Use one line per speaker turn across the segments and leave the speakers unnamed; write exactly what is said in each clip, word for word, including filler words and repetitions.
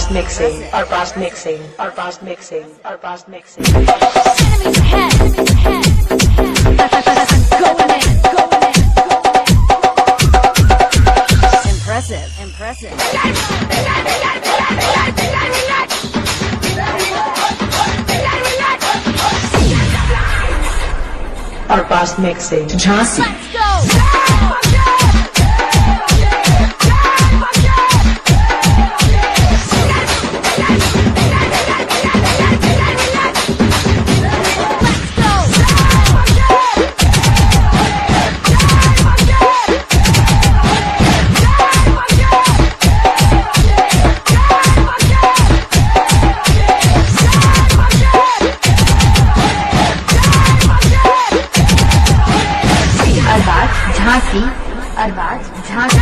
past mixing, our past mixing, our past mixing, our past mixing.
Enemies ahead, enemies ahead, enemies ahead. Going in, going in, going in. Impressive, impressive.
Our past mixing.
Jhansi.
Let's go!
Jhansi Arbaaz Jhansi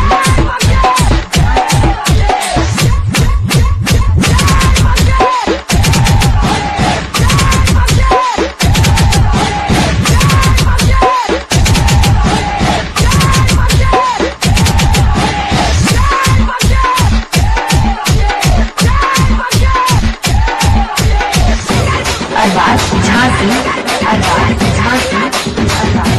Arbaaz Jhansi Arbaaz Jhansi Arbaaz